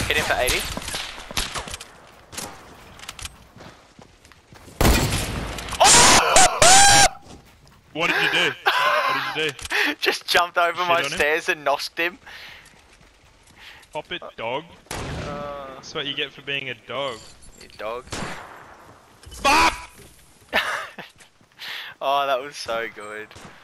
Hit him for 80. What did you do? What did you do? Just jumped over Shit my on him? stairs and knocked him. Pop it, dog. That's what you get for being a dog. You dog. Fuck! Oh, that was so good.